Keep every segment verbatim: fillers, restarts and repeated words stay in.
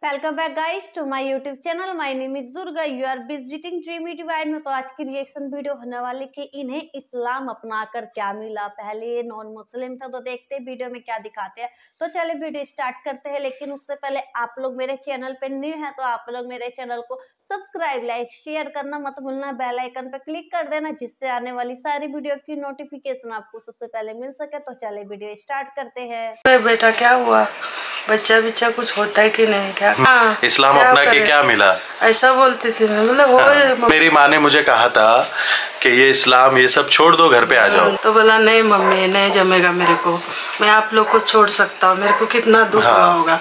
Welcome back guys to my YouTube channel. My name is Durga, you are visiting dreamy divine में। तो आज की reaction video होने वाली कि इन्हें इस्लाम अपनाकर क्या मिला। पहले ये नॉन मुस्लिम था, तो देखते हैं वीडियो में क्या दिखाते हैं। तो चले वीडियो स्टार्ट करते हैं, लेकिन उससे पहले आप लोग मेरे चैनल पे न्यू है तो आप लोग मेरे चैनल को सब्सक्राइब लाइक शेयर करना मत भूलना, बेल आइकन पे क्लिक कर देना जिससे आने वाली सारी वीडियो की नोटिफिकेशन आपको सबसे पहले मिल सके। तो चले वीडियो स्टार्ट करते हैं। बेटा क्या हुआ, बच्चा बिच्चा कुछ होता है कि नहीं क्या? हाँ, इस्लाम क्या अपना के क्या मिला, ऐसा बोलती थी मैं। मतलब वो हाँ, मेरी माँ ने मुझे कहा था कि ये इस्लाम ये सब छोड़ दो, घर पे आ जाओ। तो बोला नहीं मम्मी नहीं जमेगा मेरे को, मैं आप लोग को छोड़ सकता हूँ। मेरे को कितना दुख हुआ होगा।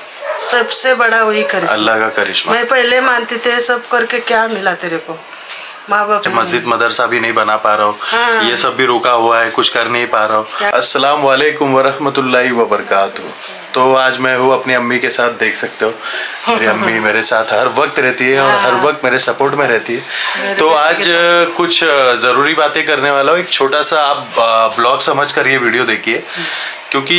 सबसे बड़ा वही करिश्मा, अल्लाह का करिश्मा। मैं पहले मानती थे सब करके क्या मिला तेरे को। माँ बाप मस्जिद मदरसा भी नहीं बना पा रहा हूँ, हाँ। ये सब भी रुका हुआ है, कुछ कर नहीं पा रहा हूँ। अस्सलाम वालेकुम वरहमतुल्लाहि वबरकातुहू। तो आज मैं हूँ अपनी अम्मी के साथ, देख सकते हो मेरी अम्मी मेरे साथ हर वक्त रहती है और हर वक्त मेरे सपोर्ट में रहती है। तो आज कुछ ज़रूरी बातें करने वाला हूँ। एक छोटा सा आप ब्लॉग समझ कर ये वीडियो देखिए, क्योंकि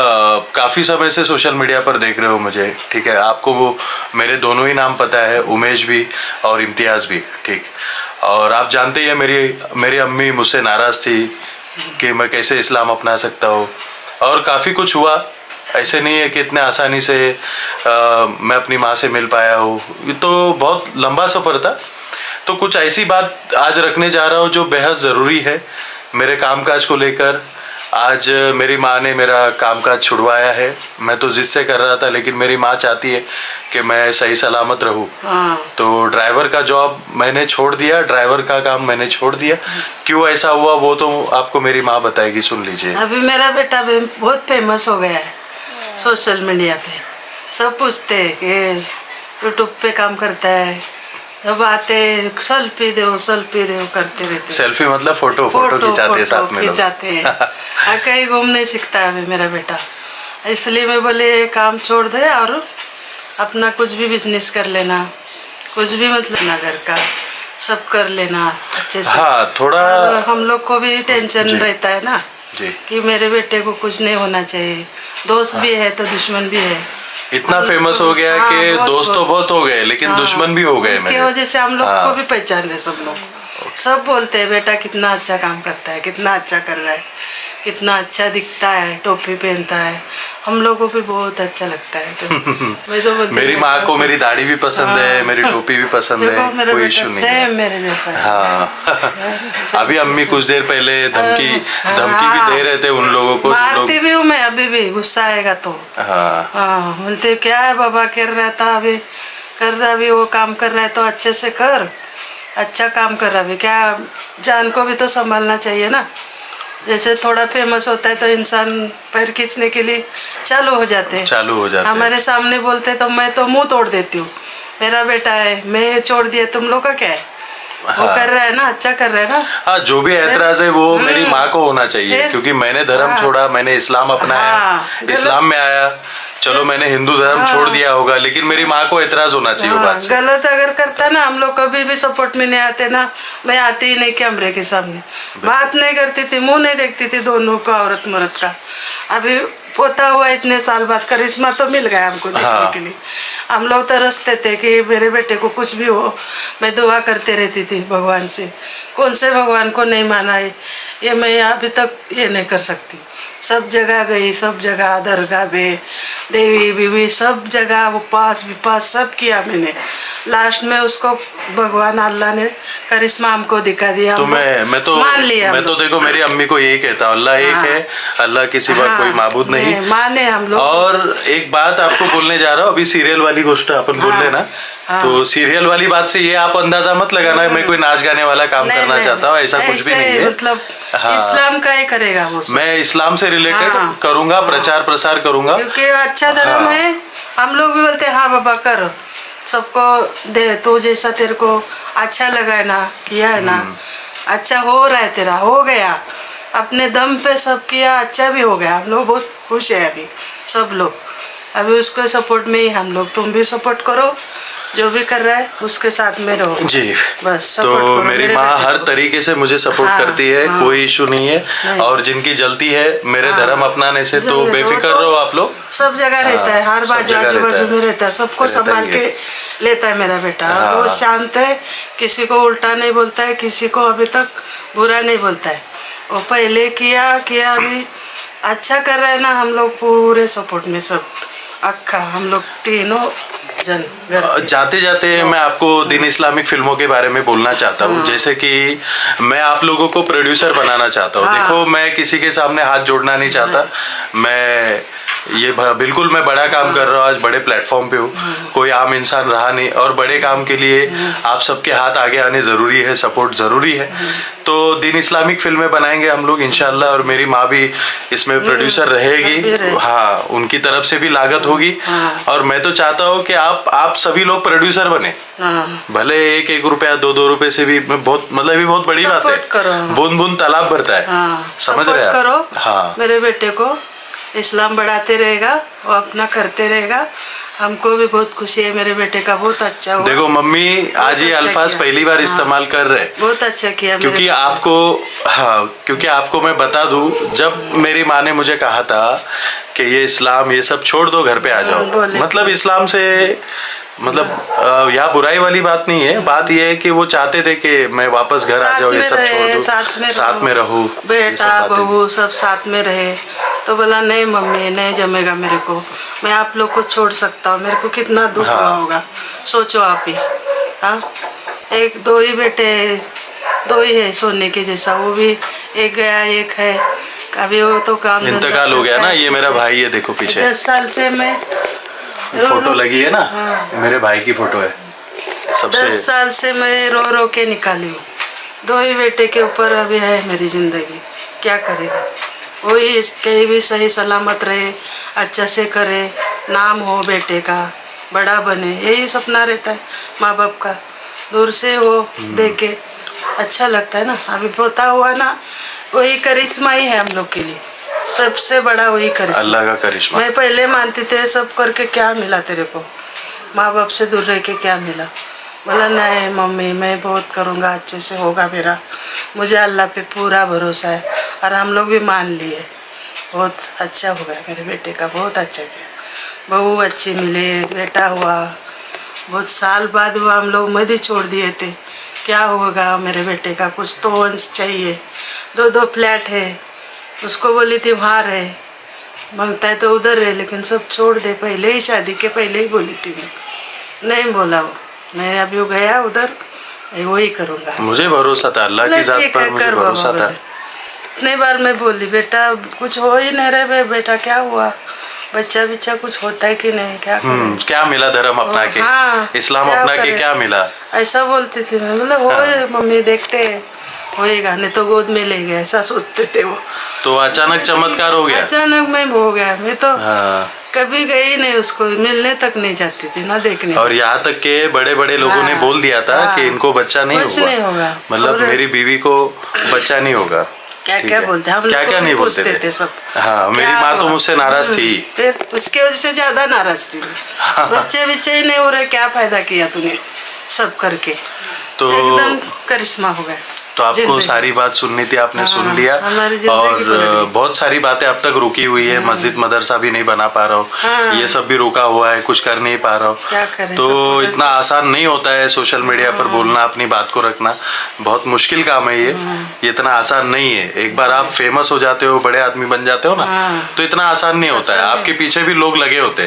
काफ़ी समय से सोशल मीडिया पर देख रहे हो मुझे, ठीक है। आपको वो मेरे दोनों ही नाम पता है, उमेश भी और इम्तियाज़ भी, ठीक। और आप जानते ही हैं मेरी मेरी अम्मी मुझसे नाराज़ थी कि मैं कैसे इस्लाम अपना सकता हूँ, और काफ़ी कुछ हुआ। ऐसे नहीं है कि इतने आसानी से आ, मैं अपनी माँ से मिल पाया हूँ, ये तो बहुत लंबा सफ़र था। तो कुछ ऐसी बात आज रखने जा रहा हूँ जो बेहद ज़रूरी है मेरे कामकाज को लेकर। आज मेरी माँ ने मेरा कामकाज छुड़वाया है, मैं तो जिससे कर रहा था, लेकिन मेरी माँ चाहती है कि मैं सही सलामत रहूँ। तो ड्राइवर का जॉब मैंने छोड़ दिया, ड्राइवर का काम मैंने छोड़ दिया। क्यों ऐसा हुआ वो तो आपको मेरी माँ बताएगी, सुन लीजिए। अभी मेरा बेटा भी बहुत फेमस हो गया है सोशल मीडिया पे। सब पूछते हैं कि यूट्यूब पे काम करता है, जब आते सेल्फी दो सेल्फी दो करते रहते। सेल्फी मतलब फोटो फोटो खिंचाते हैं साथ में, खिंचाते हैं। कहीं घूमने सीखता है अभी मेरा बेटा, इसलिए मैं बोले काम छोड़ दे और अपना कुछ भी बिजनेस कर लेना, कुछ भी मतलब ना घर का सब कर लेना अच्छे से। हाँ, थोड़ा हम लोग को भी टेंशन रहता है ना जी, कि मेरे बेटे को कुछ नहीं होना चाहिए। दोस्त भी है तो दुश्मन भी है। इतना फेमस हो गया हाँ, कि दोस्त तो बहुत हो गए, लेकिन हाँ, दुश्मन भी हो गए। उसकी वजह से हम लोग हाँ, को भी पहचान रहे सब लोग। सब बोलते हैं बेटा कितना अच्छा काम करता है, कितना अच्छा कर रहा है, कितना अच्छा दिखता है, टोपी पहनता है। हम लोगों को भी बहुत अच्छा लगता है। तो मैं तो बोलती मेरी माँ को मेरी दाढ़ी भी पसंद हाँ, है, मेरी टोपी भी पसंद है, कोई इशू नहीं है। मेरे जैसा हाँ। अभी अम्मी कुछ देर पहले धमकी धमकी भी दे रहे थे उन लोगों को। मारती भी हूँ मैं अभी भी, गुस्सा आएगा तो। हाँ हाँ, बोलते क्या है बाबा कर रहा था, अभी कर रहा, अभी वो काम कर रहा है तो अच्छे से कर, अच्छा काम कर रहा। अभी क्या जान को भी तो संभालना चाहिए ना। जैसे थोड़ा फेमस होता है तो इंसान पैर खींचने के लिए चालू हो जाते हैं चालू हो जाते हैं। हमारे सामने बोलते तो मैं तो मुंह तोड़ देती हूँ। मेरा बेटा है, मैं छोड़ दिया, तुम लोग का क्या है? हाँ। वो कर रहा है ना, अच्छा कर रहा है ना। हाँ, जो भी ऐतराज है वो मेरी माँ को होना चाहिए, क्योंकि मैंने धर्म हाँ, छोड़ा, मैंने इस्लाम अपनाया, हाँ, इस्लाम में आया। चलो मैंने हिंदू धर्म हाँ, छोड़ दिया होगा, लेकिन मेरी माँ को ऐतराज होना चाहिए हाँ, बात से। गलत अगर करता ना, हम लोग कभी भी सपोर्ट में नहीं आते ना। मैं आती ही नहीं कैमरे के सामने, बात नहीं करती थी, मुंह नहीं देखती थी दोनों का, औरत मर्द का। अभी पोता हुआ इतने साल बाद करिश्मा तो मिल गया हमको देखने हाँ, के लिए। हम लोग तरसते थे कि मेरे बेटे को कुछ भी हो। मैं दुआ करते रहती थी भगवान से, कौन से भगवान को नहीं माना है ये मैं अभी तक ये नहीं कर सकती। सब जगह गई, सब जगह दरगाह में, देवी बीवी सब जगह उपवास विपास सब किया मैंने। लास्ट में उसको भगवान अल्लाह ने करिश्मा हमको दिखा दिया। तो मैं मैं तो मान लिया। मैं तो देखो मेरी अम्मी को यही कहता हूँ, अल्लाह एक हाँ, है, अल्लाह के सिवा हाँ, कोई माबूद नहीं, माने हम लोग। और एक बात आपको बोलने जा रहा हूँ, अभी सीरियल वाली गोष्ट अपन हाँ, बोल लेना हाँ, तो सीरियल वाली बात से ये आप अंदाजा मत लगाना मैं कोई नाच गाने वाला काम नहीं, करना नहीं, चाहता हूँ, ऐसा कुछ भी नहीं है। मतलब हाँ, इस्लाम का ही करेगा वो, मैं इस्लाम से रिलेटेड हाँ, करूंगा हाँ, प्रचार प्रसार करूंगा, क्योंकि अच्छा धर्म हाँ, है। हम लोग भी बोलते हैं हाँ बाबा कर, सबको दे, तो जैसा तेरे को अच्छा लगा है ना, किया है ना, अच्छा हो रहा है तेरा, हो गया अपने दम पे सब किया, अच्छा भी हो गया। हम लोग बहुत खुश है अभी सब लोग, अभी उसको सपोर्ट में ही हम लोग, तुम भी सपोर्ट करो, जो भी कर रहा है उसके साथ में रहो जी। बस तो मेरी माँ हर तरीके से मुझे सपोर्ट हाँ, करती है, हाँ, कोई इशू नहीं है नहीं। और जिनकी जलती है मेरे हाँ, धर्म अपनाने से तो बेफिक्र रहो आप लोग। सब जगह रहता है, हर बाजू आजू बाजू में रहता है, सबको संभाल के लेता है मेरा बेटा। हाँ, वो शांत है, किसी को उल्टा नहीं बोलता है, किसी को अभी तक बुरा नहीं बोलता है। वो पहले किया किया अभी अच्छा कर रहा है ना, हम लोग पूरे सपोर्ट में सब अक्खा हम लोग तीनों जन। जाते जाते मैं आपको दिन इस्लामिक फिल्मों के बारे में बोलना चाहता हूँ। हाँ। जैसे कि मैं आप लोगों को प्रोड्यूसर बनाना चाहता हूँ। हाँ। देखो मैं किसी के सामने हाथ जोड़ना नहीं चाहता, मैं ये बिल्कुल मैं बड़ा काम कर रहा हूँ, आज बड़े प्लेटफॉर्म पे हूँ, कोई आम इंसान रहा नहीं और बड़े काम के लिए आप सबके हाथ आगे आने ज़रूरी है, सपोर्ट ज़रूरी है। तो दिन इस्लामिक फिल्में बनाएंगे हम लोग इंशाल्लाह, और मेरी माँ भी इसमें प्रोड्यूसर रहेगी। हाँ, उनकी तरफ से भी लागत होगी। और मैं तो चाहता हूँ कि आप आप सभी लोग प्रोड्यूसर बने, भले एक एक रुपया दो दो रुपए से भी बहुत, मतलब ये बहुत बड़ी बात है, बूंद बूंद तालाब भरता है, समझ रहे हैं। हाँ, मेरे बेटे को इस्लाम बढ़ाते रहेगा, वो अपना करते रहेगा, हमको भी बहुत खुशी है, मेरे बेटे का बहुत अच्छा हुआ। देखो मम्मी आज ये अच्छा अल्फाज पहली बार हाँ, इस्तेमाल कर रहे, बहुत अच्छा किया क्योंकि आपको हाँ क्योंकि आपको मैं बता दूं, जब मेरी माँ ने मुझे कहा था कि ये इस्लाम ये सब छोड़ दो, घर पे आ जाओ, मतलब इस्लाम से मतलब यहाँ बुराई वाली बात नहीं है, बात यह है कि वो चाहते थे कि मैं वापस घर आ जाऊँ, ये सब छोड़ दूँ, साथ में साथ में रहूँ, बेटा बहू सब साथ में रहे। तो बोला नहीं मम्मी नहीं जमेगा मेरे को, मैं आप लोग को छोड़ सकता हूँ, मेरे को कितना दुख हुआ हाँ। होगा, सोचो आप ही। हाँ, एक दो ही बेटे, दो ही है सोने के जैसा, वो भी एक गया एक है, अभी वो तो काम इंतकाल हो गया ना। ये मेरा भाई है, देखो पीछे दस साल से मैं फोटो लगी है ना। हाँ। मेरे भाई की फोटो है। सबसे दस साल से मैं रो रो के निकाली हूँ, दो ही बेटे के ऊपर अभी है मेरी जिंदगी, क्या करेगा। वही कहीं भी सही सलामत रहे, अच्छा से करे, नाम हो बेटे का, बड़ा बने, यही सपना रहता है माँ बाप का। दूर से वो देख के अच्छा लगता है ना। अभी पोता हुआ ना, वही करिश्मा ही है हम लोग के लिए, सबसे बड़ा वही करिश्मा, अल्लाह का करिश्मा। मैं पहले मानती थे सब करके क्या मिला तेरे को, माँ बाप से दूर रह के क्या मिला। बोला नहीं मम्मी मैं बहुत करूँगा, अच्छे से होगा मेरा, मुझे अल्लाह पे पूरा भरोसा है। और हम लोग भी मान लिए, बहुत अच्छा होगा मेरे बेटे का, बहुत अच्छा किया। बहू अच्छी मिले, बेटा हुआ, बहुत साल बाद हुआ, हम लोग मदी छोड़ दिए थे, क्या होगा मेरे बेटे का, कुछ तो वंश चाहिए। दो दो फ्लैट है, उसको बोली थी वहाँ रहे, मांगता है तो उधर रहे, लेकिन सब छोड़ दे, पहले ही शादी के पहले ही बोली थी मैं, नहीं बोला वो, मैं अभी वो गया उधर, वही करूँगा। मुझे भरोसा था अल्लाह की जात पर, मुझे भरोसा था। इतने बार मैं बोली बेटा कुछ हो ही नहीं रहे, बेटा क्या हुआ, बच्चा बिच्चा कुछ होता है कि नहीं, क्या करें? क्या मिला धर्म अपना के, हाँ, इस्लाम अपना के क्या मिला, ऐसा बोलती थी मैं। बोले हो हाँ। मम्मी देखते होएगा, नहीं तो गोद में ले गए, ऐसा सोचते थे वो। तो अचानक चमत्कार हो गया, अचानक में हो गया। मैं तो हाँ। कभी गई नहीं, उसको मिलने तक नहीं जाती थी ना देखने। और यहाँ तक के बड़े बड़े लोगों हाँ, ने बोल दिया था हाँ, कि इनको बच्चा नहीं होगा, नहीं होगा, मतलब मेरी बीवी को बच्चा नहीं होगा। क्या क्या बोलते हम क्या क्या नहीं बोलते थे, थे सब। हाँ, मेरी माँ तो मुझसे नाराज थी, फिर उसके वजह से ज्यादा नाराज थी। हाँ, बच्चे बच्चे ही नहीं हो रहे, क्या फायदा किया तूने सब करके, तो एकदम करिश्मा हो गया। तो आपको सारी बात सुननी थी, आपने हाँ, सुन लिया। और बहुत सारी बातें अब तक रुकी हुई है, मस्जिद मदरसा भी नहीं बना पा रहा हूँ, हाँ, ये सब भी रुका हुआ है, कुछ कर नहीं पा रहा हूँ। तो इतना आसान नहीं होता है सोशल मीडिया पर बोलना, अपनी बात को रखना, बहुत मुश्किल काम है ये, ये इतना आसान नहीं है। एक बार आप फेमस हो जाते हो, बड़े आदमी बन जाते हो ना, तो इतना आसान नहीं होता है। आपके पीछे भी लोग लगे होते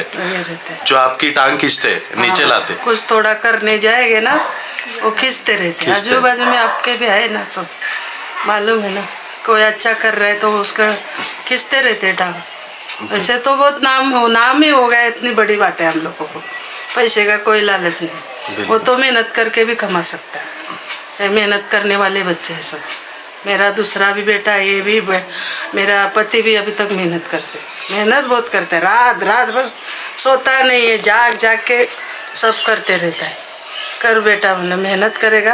जो आपकी टांग खींचते, नीचे लाते। कुछ थोड़ा करने जाएंगे ना, वो खींचते रहते, आजू बाजू में आपके भी है ना, सब मालूम है ना, कोई अच्छा कर रहा है तो उसका खींचते रहते टांग। वैसे तो बहुत नाम हो नाम ही हो गया, इतनी बड़ी बात है हम लोगों को, पैसे का कोई लालच नहीं, वो तो मेहनत करके भी कमा सकता है, मेहनत करने वाले बच्चे हैं सब। मेरा दूसरा भी बेटा, ये भी मेरा पति भी अभी तक मेहनत करते, मेहनत बहुत करते, रात रात भर सोता नहीं है, जाग जाग के सब करते रहता है। कर बेटा, मतलब मेहनत करेगा,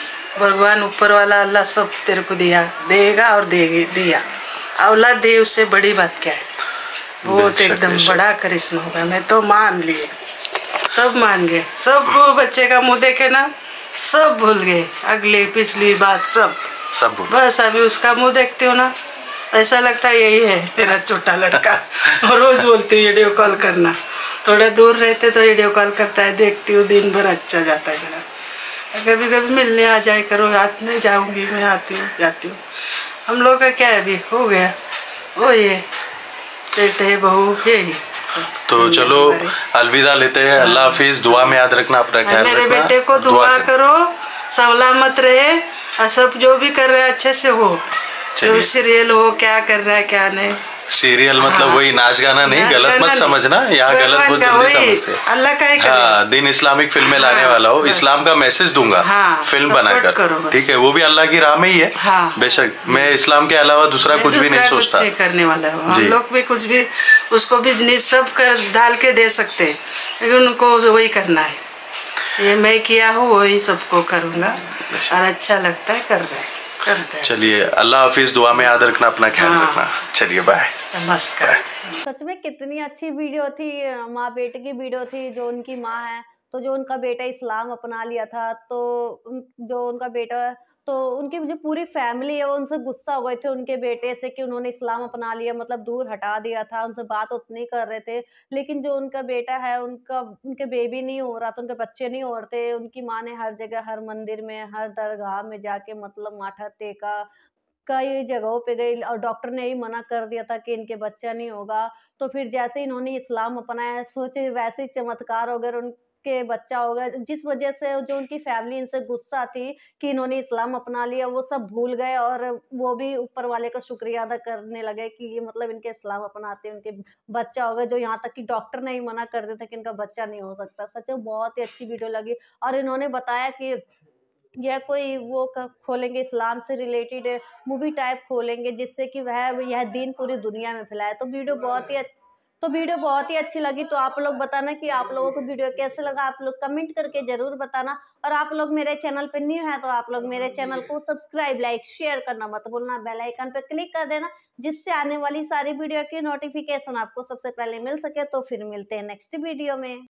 भगवान ऊपर वाला अल्लाह सब तेरे को दिया देगा और देगी दिया, औलाद दे, उससे बड़ी बात क्या है। बहुत एकदम बड़ा करिश्मा होगा। मैं तो मान लिए, सब मान गए, सब बच्चे का मुंह देखे ना सब भूल गए, अगली पिछली बात सब सब भूल। बस अभी उसका मुंह देखती हूँ ना ऐसा लगता है यही है तेरा छोटा लड़का। और रोज बोलती हूँ वीडियो कॉल करना, थोड़ा दूर रहते तो वीडियो कॉल करता है, देखती हूँ दिन भर अच्छा जाता है मेरा। कभी कभी मिलने आ जाए करो, रात में जाऊंगी मैं, आती हूँ जाती हूँ। हम लोग का क्या है अभी हो गया वो ये बेटे बहू यही। तो चलो अलविदा लेते हैं। अल्लाह हाफिज। दुआ में याद रखना, अपना ख्याल रखना। मेरे बेटे को दुआ करो सलामत रहे और सब जो भी कर रहे हैं अच्छे से हो। जो सीरियल हो क्या कर रहा है क्या नहीं। सीरियल मतलब हाँ। वही नाच गाना नहीं, गलत मत समझना, यहाँ गलत बहुत जल्दी समझते हैं। अल्लाह का ही हाँ, दिन इस्लामिक फिल्में हाँ, लाने वाला हो, इस्लाम का मैसेज दूंगा हाँ, फिल्म बनाकर, ठीक है। वो भी अल्लाह की राह में ही है हाँ, बेशक। मैं इस्लाम के अलावा दूसरा कुछ भी नहीं सोचता करने वाला हूँ। हम लोग भी कुछ भी उसको बिजनेस सब कर डाल के दे सकते हैं, लेकिन उनको वही करना है। ये मैं किया हूँ वही सबको करूँगा और अच्छा लगता है कर रहे हैं। चलिए अल्लाह हाफिज। दुआ में याद रखना, अपना ख्याल हाँ, रखना। चलिए बाय। नमस्कार। सच में कितनी अच्छी वीडियो थी, माँ बेटे की वीडियो थी। जो उनकी माँ है तो जो उनका बेटा इस्लाम अपना लिया था, तो जो उनका बेटा तो उनकी जो पूरी फैमिली है वो उनसे गुस्सा हो गए थे उनके बेटे से कि उन्होंने इस्लाम अपना लिया, मतलब दूर हटा दिया था, उनसे बात उतनी कर रहे थे। लेकिन जो उनका बेटा है उनका उनके बेबी नहीं हो रहा था, उनके बच्चे नहीं हो रहे थे। उनकी माँ ने हर जगह, हर मंदिर में, हर दरगाह में जाके मतलब माथा टेका, कई जगहों पे गई और डॉक्टर ने ही मना कर दिया था कि इनके बच्चा नहीं होगा। तो फिर जैसे इन्होंने इस्लाम अपनाया, सोचे वैसे ही चमत्कार हो गए, उनके बच्चा हो गया। जिस वजह से जो उनकी फैमिली इनसे गुस्सा थी कि इन्होंने इस्लाम अपना लिया, वो सब भूल गए और वो भी ऊपर वाले का शुक्रिया अदा करने लगे कि ये मतलब इनके इस्लाम अपनाते उनके बच्चा हो गया। जो यहाँ तक कि डॉक्टर ने ही मना कर दिया था कि इनका बच्चा नहीं हो सकता। सच में बहुत ही अच्छी वीडियो लगी। और इन्होंने बताया कि यह कोई वो खोलेंगे इस्लाम से रिलेटेड मूवी टाइप खोलेंगे, जिससे कि वह यह दीन पूरी दुनिया में फैलाए। तो वीडियो बहुत ही तो वीडियो बहुत ही अच्छी लगी। तो आप लोग बताना कि आप लोगों को वीडियो कैसे लगा, आप लोग कमेंट करके जरूर बताना। और आप लोग मेरे चैनल पे न्यू है तो आप लोग मेरे चैनल को सब्सक्राइब, लाइक, शेयर करना मत भूलना। बेल आइकन पे क्लिक कर देना, जिससे आने वाली सारी वीडियो की नोटिफिकेशन आपको सबसे पहले मिल सके। तो फिर मिलते हैं नेक्स्ट वीडियो में।